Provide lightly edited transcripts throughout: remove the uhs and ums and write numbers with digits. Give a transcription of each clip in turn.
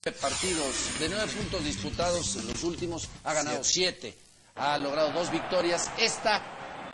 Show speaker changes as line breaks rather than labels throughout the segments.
Partidos de 9 puntos disputados, en los últimos ha ganado 7, ha logrado 2 victorias. Esta,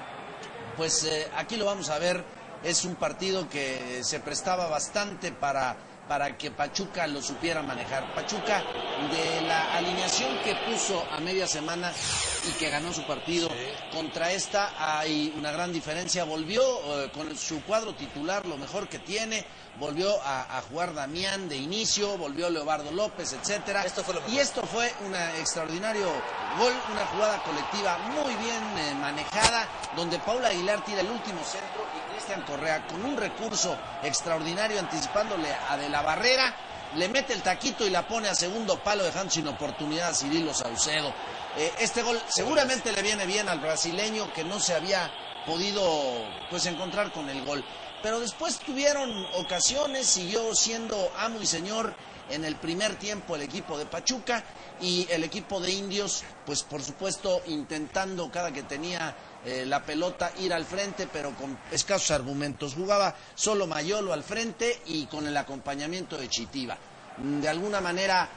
pues aquí lo vamos a ver, es un partido que se prestaba bastante para que Pachuca lo supiera manejar. Pachuca, de la alineación que puso a media semana y que ganó su partido, contra esta hay una gran diferencia. Volvió con su cuadro titular, lo mejor que tiene, volvió a jugar Damián de inicio, volvió Leobardo López, etcétera. Y esto fue un extraordinario gol, una jugada colectiva muy bien manejada, donde Paul Aguilar tira el último centro y Cristian Correa, con un recurso extraordinario, anticipándole a De la Barrera, le mete el taquito y la pone a segundo palo, dejando sin oportunidad a Cirilo Saucedo. Este gol seguramente le viene bien al brasileño, que no se había podido encontrar con el gol. Pero después tuvieron ocasiones, siguió siendo amo y señor en el primer tiempo el equipo de Pachuca, y el equipo de Indios, pues por supuesto intentando cada que tenía la pelota ir al frente, pero con escasos argumentos. Jugaba solo Mayolo al frente y con el acompañamiento de Chitiba. De alguna manera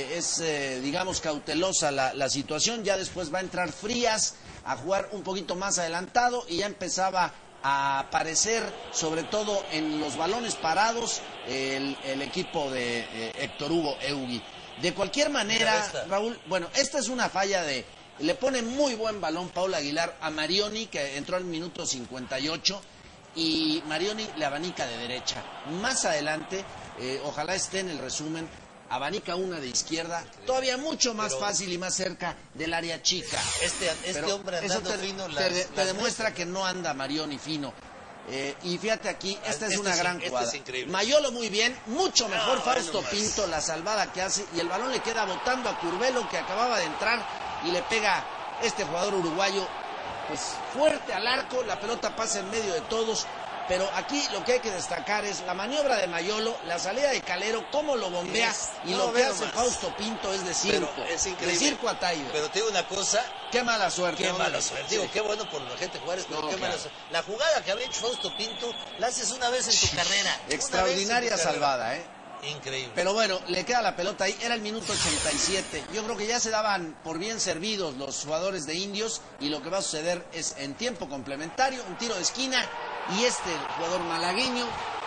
digamos, cautelosa la situación. Ya después va a entrar Frías a jugar un poquito más adelantado, y ya empezaba a aparecer, sobre todo en los balones parados, el equipo de Héctor Hugo Ehugui. De cualquier manera, Raúl, bueno, esta es una falla le pone muy buen balón Paul Aguilar a Marioni, que entró al minuto 58, y Marioni le abanica de derecha. Más adelante, ojalá esté en el resumen, abanica una de izquierda, todavía mucho más fácil y más cerca del área chica.
Este hombre andando fino
te demuestra que no anda Marioni fino. Y fíjate aquí, esta es una gran jugada. Mayolo muy bien, mucho mejor Fausto Pinto, la salvada que hace, y el balón le queda botando a Curvelo, que acababa de entrar, y le pega este jugador uruguayo pues fuerte al arco. La pelota pasa en medio de todos. Pero aquí lo que hay que destacar es la maniobra deMayolo, la salida de Calero, cómo lo bombea, y lo que hace Fausto Pinto es de circo.
Es increíble.
De circo a Taide.
Pero te digo una cosa.
Qué mala suerte.
Qué mala suerte. Digo, qué bueno por la gente Juárez, pero qué mala suerte. La jugada que había hecho Fausto Pinto, la haces una vez en tu carrera.
Extraordinaria salvada,
Increíble.
Pero bueno, le queda la pelota ahí, era el minuto 87. Yo creo que ya se daban por bien servidos los jugadores de Indios, y lo que va a suceder es, en tiempo complementario, un tiro de esquina, y este jugador malagueño,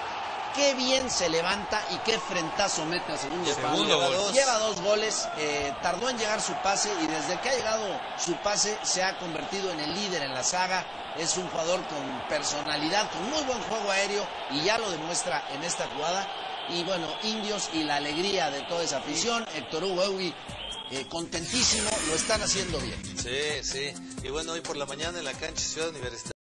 qué bien se levanta y qué frentazo mete a segundo palo. Lleva 2 goles, tardó en llegar su pase, y desde que ha llegado su pase se ha convertido en el líder en la saga. Es un jugador con personalidad, con muy buen juego aéreo, y ya lo demuestra en esta jugada. Y bueno, Indios y la alegría de toda esa afición, Héctor Hugo Ehugui contentísimo, lo están haciendo bien.
Sí. Y bueno, hoy por la mañana en la cancha Ciudad Universitaria.